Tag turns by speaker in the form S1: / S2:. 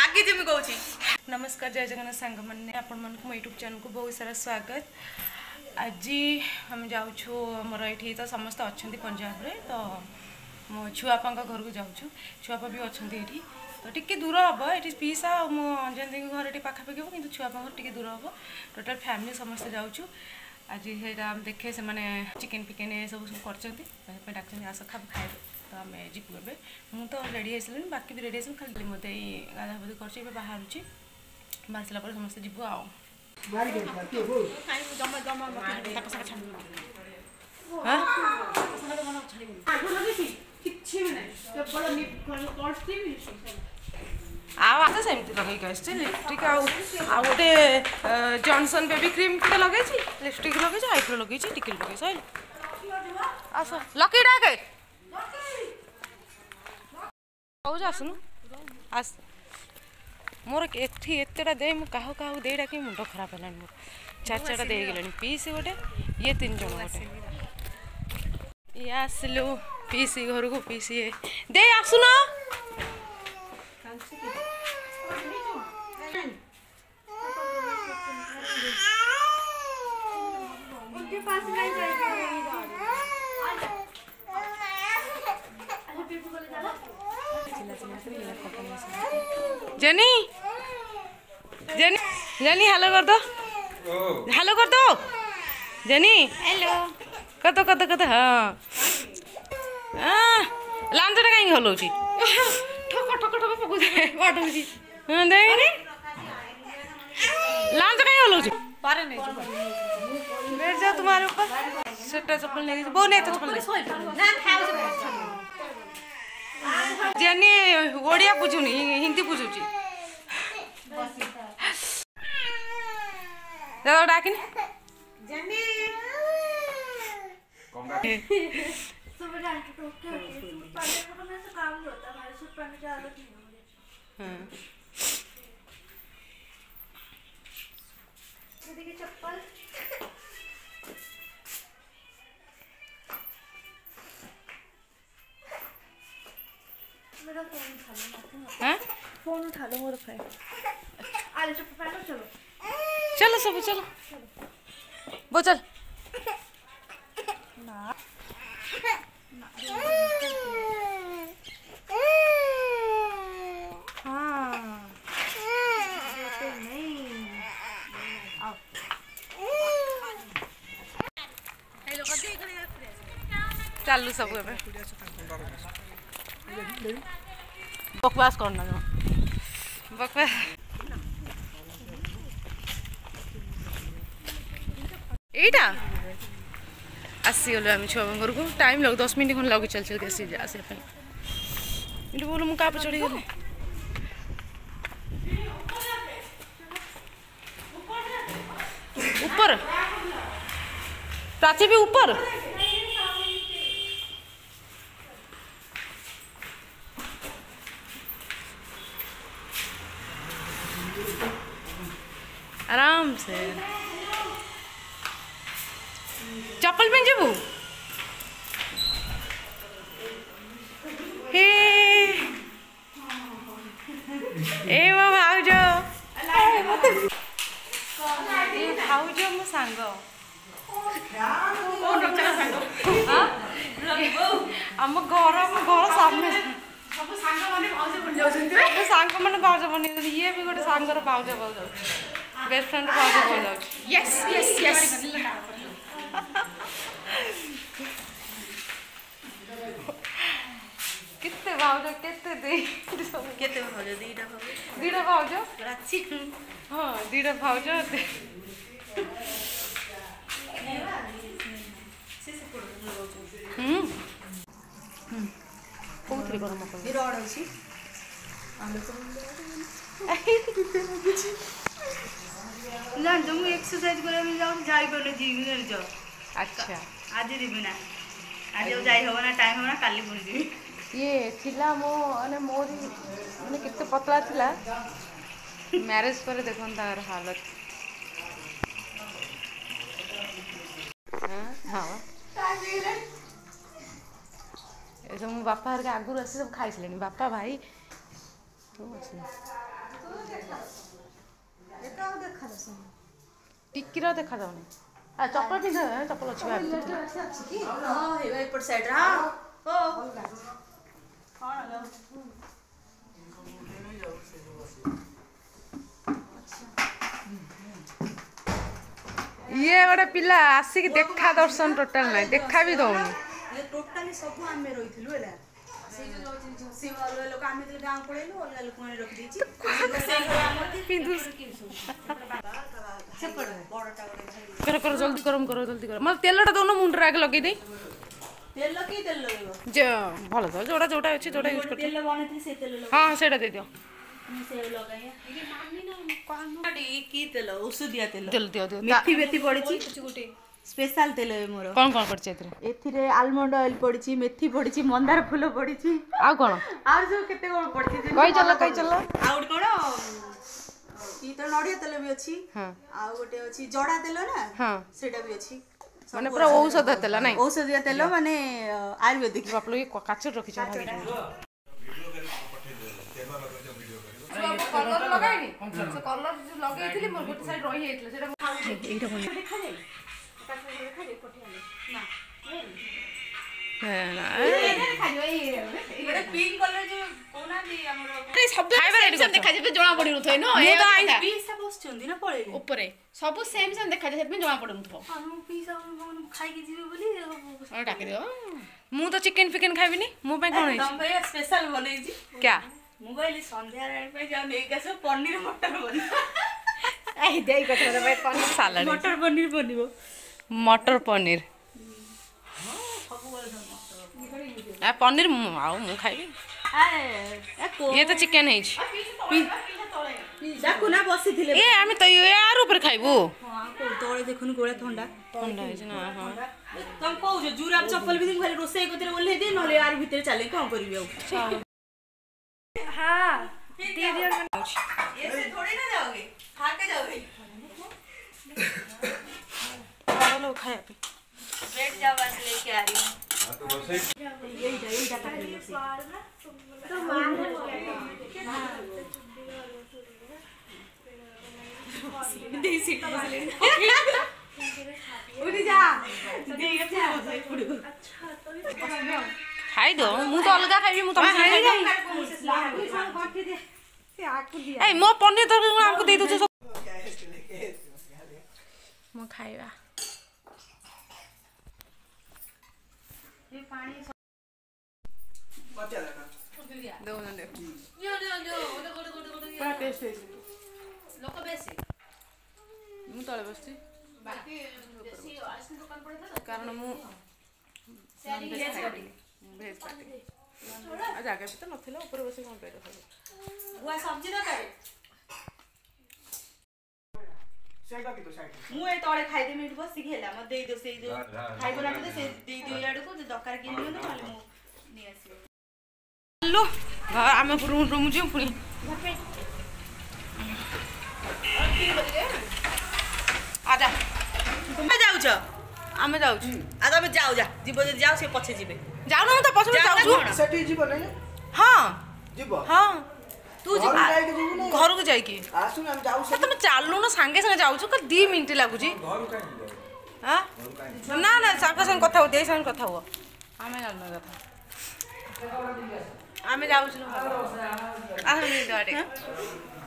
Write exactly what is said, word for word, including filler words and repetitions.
S1: रागी जमी कहूची।
S2: नमस्कार जय जगन्नाथ सांग मैंने आपण मन को यूट्यूब चैनल को बहुत सारा स्वागत। आज हम जाऊँ मोर ये तो समस्त अच्छा पंजाब रे तो मो छुआपा घर को जाऊँ छुआपा भी अच्छा ये तो टी दूर हम ये पीसा और मो अंजन दी घर पाखापाखि हम कि छुआपा घर टी दूर हम टोटाल फैमिली समस्त जाऊँ। आज है देखे से मैंने चिकेन पिकेन ये सब सब कर डाक आस खा खाए तो आम जीपू ए मुझे तो रेडी आसली बाकी भी रेडी आस खाली मत गाधा बुधी कर बाहर बाहर सारा समस्त जीव आ आवाज सेमती लगे आसছে लिपस्टिक आ गोटे जॉनसन बेबी क्रीम टे लगे लिपस्टिक लगे आईब्रो लगे टिके लगे सर आस लकी डाके आसनु आस मोर एथी एतेटा दे मु काहु काहु दे डाकी मुंड खराब है मोर चार चारटा दे गेलनी पीसी गोटे ये तीन जन गोटे ये आसलु पीसी घर को पीसी दे आसुना उनके पास नहीं जाएगी जनी जनी जनी हेलो कर दो हेलो कर दो जनी हेलो कर दो कर दो कर दो हाँ लांचटा कहीं हलौची ठक ठक ठक पकुची बाटुची हां देनी लांच कहीं हलौची पारे नहीं बैठ जाओ तुम्हारे ऊपर सेटा चप्पल नहीं वो नहीं तो चप्पल ना खाओ जनी ओडिया बुझुनी हिंदी बुझुची दादा डाकिन जनी सुबह डाल के तो पाले को में से काम नहीं होता हमारे सूट पहनने की आदत नहीं है मुझे हां ये देखिए चप्पल मेरा फोन उठा लो हैं फोन उठा लो मोर भाई आले चप्पल पहनो चलो चलो सब चलो वो चल ना चालू सब बकवास करना बकवास एटा आसीगल आम छुआ घर को टाइम लगे दस मिनट खन लगे चल चल के आसी आसे ये बोलो मुझे क्या चढ़ी गली ऊपर प्राची भी ऊपर आराम से चप्पल पहन जबू हे ए वो भाउज ए भाउज मो सांग आम घर आम घर सामने सब सांग माने भाउज बन जाउछन्ती सब सांग माने भाउज बन ये भी गोटे सांगर भाउज बन जाउछ बेस्ट फ्रेंड भाउज बन जाउछ यस यस यस कितने भाउज केते दे केते भाउज दीटा भाउज दीटा भाउज राची हां दीटा भाउज दे हम हम कोथरे गरम कर ही रड अछि आलो तो ना तुम एक्सरसाइज करे में जाओ जाई बोले जिम में जाओ अच्छा आज जीबी ना आज जाई हो ना टाइम हो ना काली बोल जीबी ये थिला मो माने मोरी माने कितने पतला थिला मैरिज पर देखन तार हालत हां हां ए सब मो बापा हर के आगुर आसी सब खाइसलेनी बापा भाई सब आसी टिक्कीर देखा जाऊनी चप्पल पिंध चप्पल अच्छी ये गोटे पिला आसिक देखा दर्शन टोटाल ना देखा भी दौनी
S1: टोटाली सब आमे रहिथिलु हैला से जो झसी वाला लोक आमे तो गांव पळेलु अलगा लोक माने रख देछि
S2: पिंदु करो करो जल्दी गरम करो जल्दी करो मतलब तेलटा दोनो मुंड आगे लगे दे
S1: तेल की तेल लगेबो
S2: जे भलो तो जोड़ा जोड़ा अछि जोड़ा यूज करते
S1: तेल बनेथि से तेल लगे
S2: हां सेटा दे दियो
S1: मैं से लगाया ये माननी ना कोन की तेल औषधिया तेल
S2: तेल दियो दियो
S1: मेथी बेथी पड़ी छी गुटे स्पेशल तेल है मोर
S2: कोन कोन पड़छ एथरे
S1: एथिरे आलमंड ऑयल पड़ी छी मेथी पड़ी छी मंदार फूल पड़ी छी
S2: आ कोन
S1: आ जो केते कोन पड़ी छी
S2: कहि चला कहि चला
S1: आउट कोन की तो नडिया तेल भी अछि
S2: हां
S1: आ गोटे अछि जड़ा तेल ना
S2: हां
S1: सेटा भी अछि
S2: माने पूरा औषध तेल नै
S1: औषधिया तेल माने आयुर्वेदिक
S2: आप लोग काचर रखि छ कलर लगाइनी से कलर जो लगाइथिली मोर गोटे साइड रहि हेतले सेटा एटा बने
S1: देखा जाय काचर देखा जाय पठियाले ना
S2: है ना
S1: ए देखा जाय ए पिंक कलर जो कोना दी हमर
S3: ए शब्द सेम सेम देखा जे जणा पड़ी नथै न
S1: ए तो आई पीसा बसचंदी ना पळे
S3: ऊपरे सब सेम सेम देखा जे सेम जणा पड़ी नथो
S1: हम पीसा हम खाइ के जीवे बोली
S3: और डाके दियो
S2: मु तो चिकन फिकन खाइबिनी मु पे कोन
S1: हम भैया स्पेशल बनै छी
S2: क्या
S1: मोबाइल संध्या रे पे जाओ नै के सब पनीर मटर बन
S3: आई देई कथा रे भाई पनीर
S2: सालाड
S1: मटर पनीर बनिबो
S2: मटर पनीर आ पनीर आउ मु खाइबी
S1: ए को
S2: ये तो चिकन है
S1: डाकू ना बसी थिले
S2: ए आमी तो यार ऊपर खाइबू
S1: हां को तोळे देखुन गोळा ठंडा
S2: ठंडा है ना हां
S1: तुम कहू जो जुराब चप्पल भी दिन खाली रोसे कोतरे ओल्हे दे नले यार भीतर चले कोन करबी आउ हां दे दियो ऐसे थोड़ी ना जाओगे खा के जाओगे
S2: बड़ा लोग खाया पे
S1: बैठ जाओ बस लेके आ रही हूं हां तो बस यही यही जाता है तो मान दे सीट बस ले उड़ी जा दे के बस पुड़ी अच्छा तो
S2: खाइ दो मु तो अलगा खाइबी मु तुम खाइ दे ए मो पनीर तरकारी हमको दे दो सब मो खाइबा
S1: ये पानी
S4: बच्चा लगा
S2: दो न दे
S1: यो यो यो ओदे गोडे गोडे गोडे
S2: पूरा टेस्ट है
S1: लोक बेसी
S2: मु तळे बसती
S1: बाकी देसी आइसक्रीम दुकान पड़े था
S2: कारण मु भेज पार्टी आ जागा भी तो नथिला ऊपर बसे कोन पेट खाबो
S1: बुआ सब्जी ना करे
S4: सेटा की तो साइड
S1: मु ए तळे खाइ दे मिट बस सिखेला म देई दो से जो खाइबो ना तो से देई दियो याडू को दरकार के लियो ना खाली मु नि आसी
S2: लो घर आमे रूम रूम जे पुनी आजा
S1: तुम जाउ छ
S2: आमे जाउ छु
S1: आ तमे जाउ जा जीव जे जाउ से पछे जीवे
S2: जाउ न त पछे जाउ छु
S4: सेटी जीव नै
S2: हां
S4: जीव
S2: हां
S4: तू जीव जाई के जीव नै
S2: घर को जाई की
S4: आसु हम जाउ से
S2: तुम चालू न संगे संगे जाउ छु क दो मिनिट लागु छी
S4: घर काई जीव
S2: हां ना ना संगे संगे कथा हो दे संगे कथा हो आमे जानु कथा आमे जाउ छु आ हम गाडी